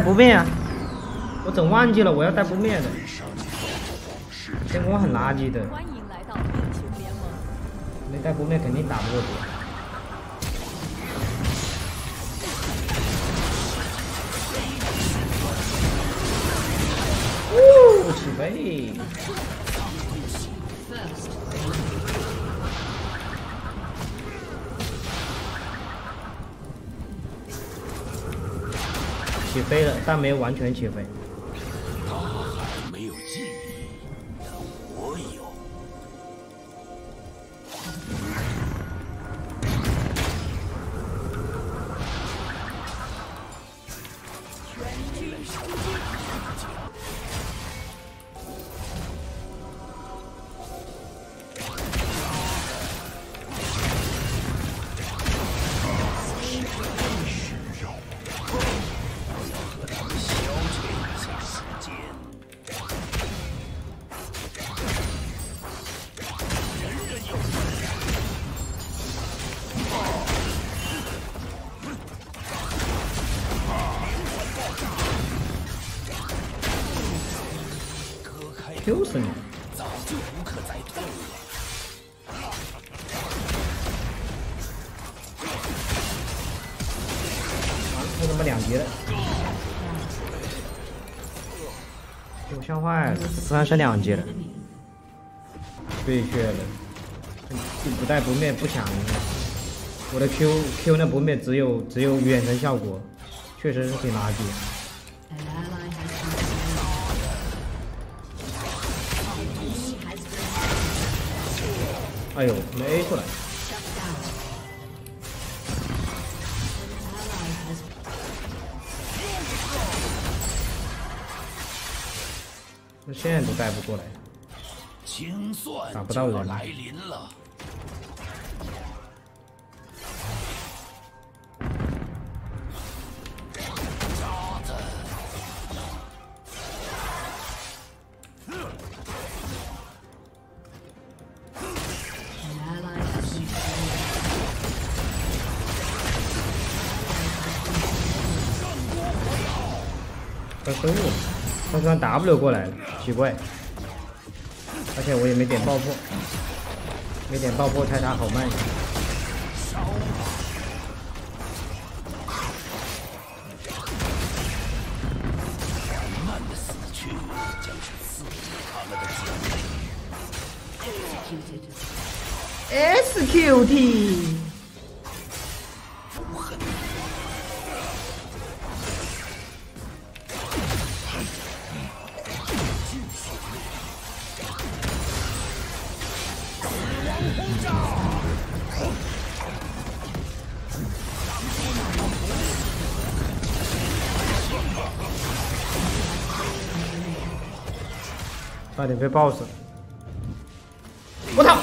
不灭啊！我整忘记了我要带不灭的，天空很垃圾的， 欢迎来到英雄联盟。 没带不灭肯定打不过别人。起飞！起飞了，但没有完全起飞。 大海没有记忆，但我有。 Q 死你！ 早就无可再退了。 他他妈2级了，给我吓坏了！虽然是2级了，对血了，不带不灭不抢，我的 Q 那不灭只有远程效果，确实是挺垃圾。哎呦，没 A 出来。那现在都带不过来， 清算打不到人来临了。 他失误了，他突然 W 过来了，奇怪。而且我也没点爆破，没点爆破拆塔好慢。 慢的死去将是赐予他们的奖励。 SQT。差点被爆死！我操！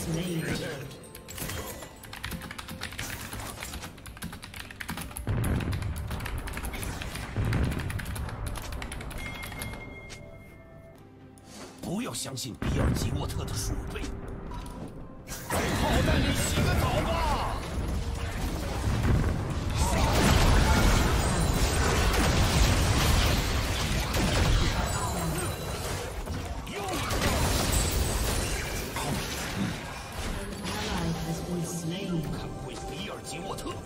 不要相信比尔吉沃特的鼠辈。在炮弹里洗个澡吧。看会比尔吉沃特。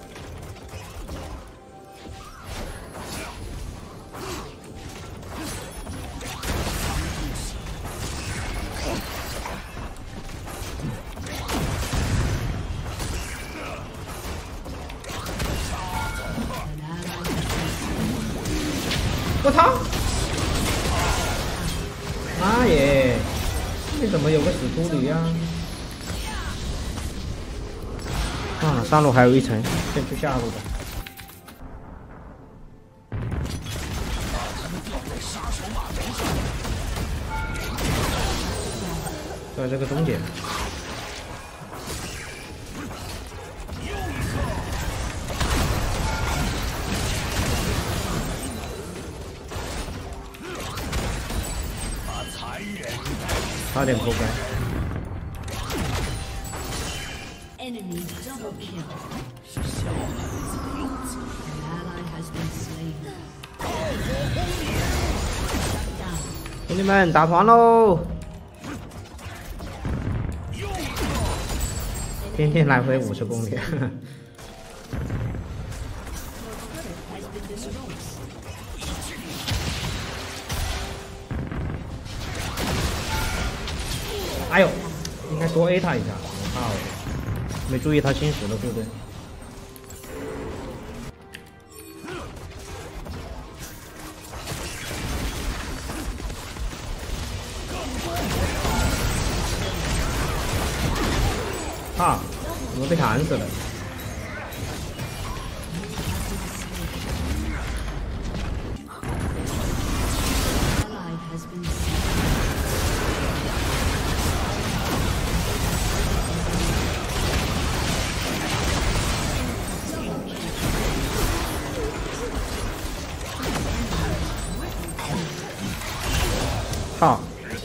我操！妈耶！这怎么有个死秃驴呀？算了，上路还有1层，先去下路吧。在这个终点。差点破关。 Enemy double kill. 是小孩子的样子。 An ally has been slain. 兄弟们，打团喽！天天来回50公里。哎呦，应该多 A 他一下，我靠，没注意他新时了，对不对？啊，我被砍死了。靠！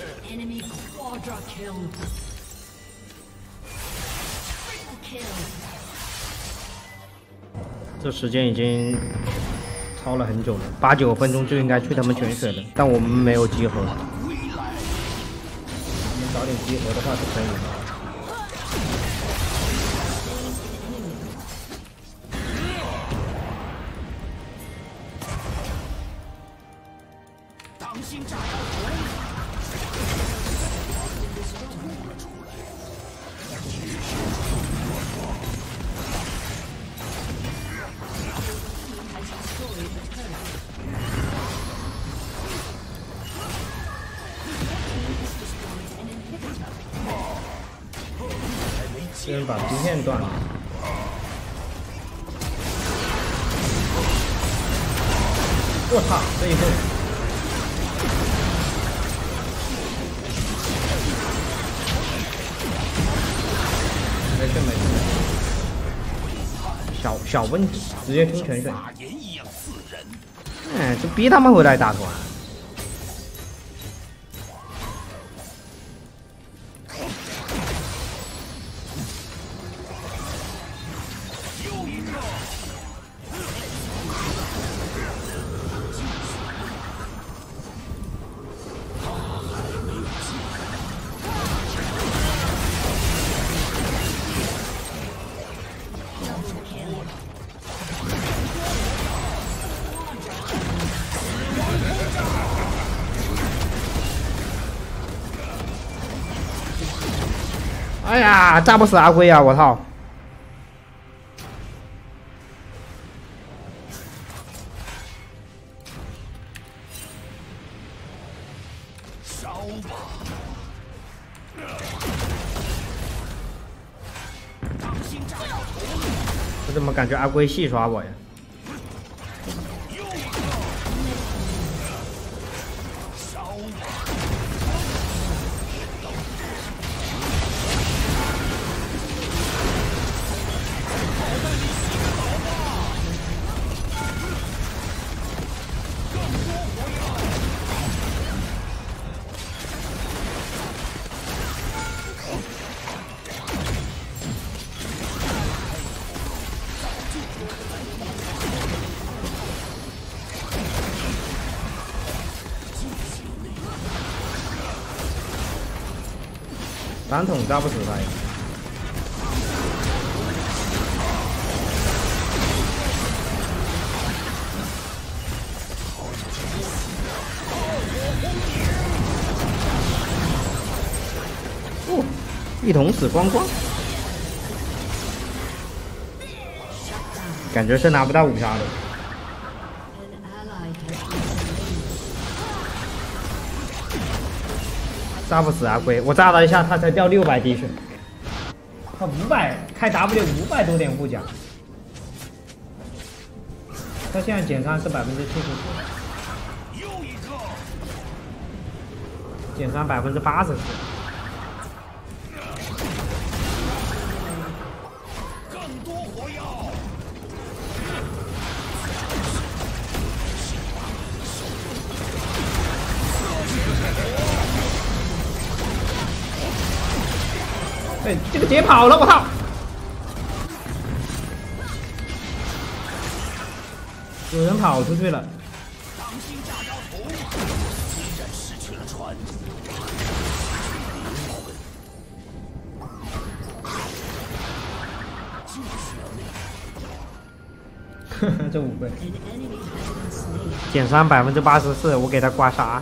这时间已经超了很久了，8、9分钟就应该去他们泉水了，但我们没有集合。我们早点集合的话是可以的。 当心炸药桶！ 先把皮线断了。我操，这一步！没事没事，小问题，直接冲泉水。就逼他们回来打团。哎呀，炸不死阿龟啊！我操！ 烧吧！当心炸药桶！ 我怎么感觉阿龟戏耍我呀？ 烧吧！ 3桶炸不死他呀！哦，一桶死光光，感觉是拿不到5杀的。炸不死阿龟，我炸了一下，他才掉600滴血。他500开 W 500多点护甲，他现在减伤是74%，减伤84%。 更多火药！ 哎，这个姐跑了，我操！有人跑出去了。 当心炸药桶！ 失去了船，就需要那个。 这5倍， An enemy has been slain. 减伤84%，我给他刮痧。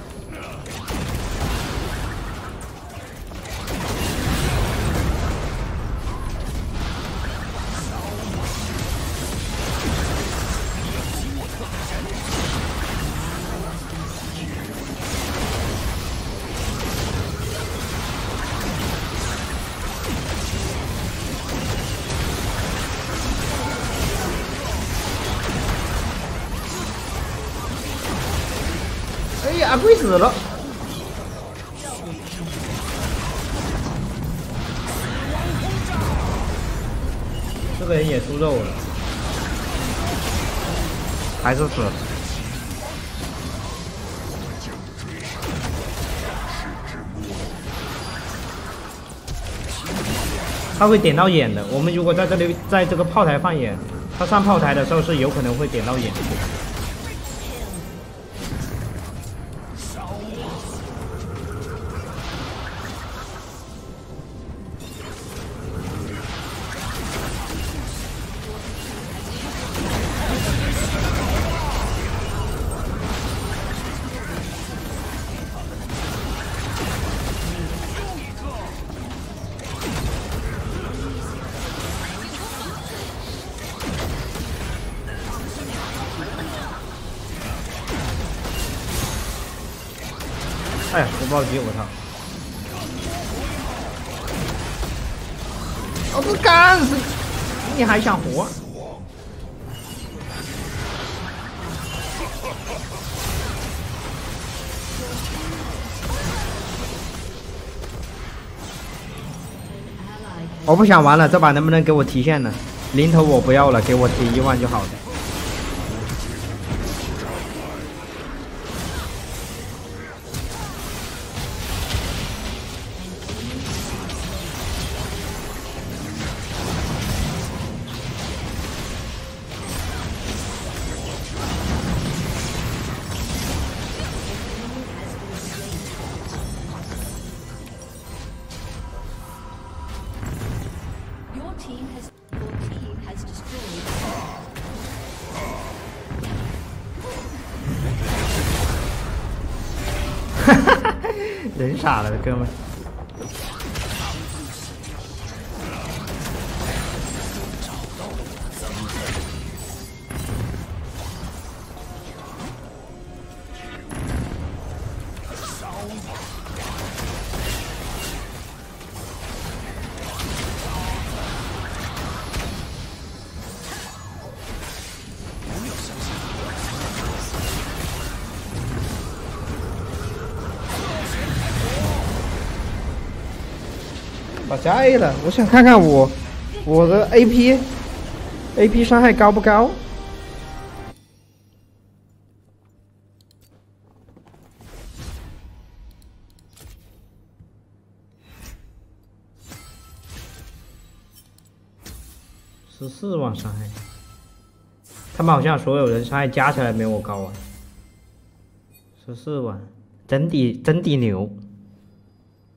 哎呀，贵死了！这个人也出肉了，还是死了。他会点到眼的。我们如果在这里，在这个炮台放眼，他上炮台的时候是有可能会点到眼的。哎呀，我暴击，我操！我不干死你，还想活？我不想玩了，这把能不能给我提现呢？零头我不要了，给我提1万就好了。 Your team has destroyed. 人傻了，哥们。把加 A 了，我想看看我的 AP 伤害高不高？14万伤害，他们好像所有人伤害加起来没我高啊。14万，真的牛。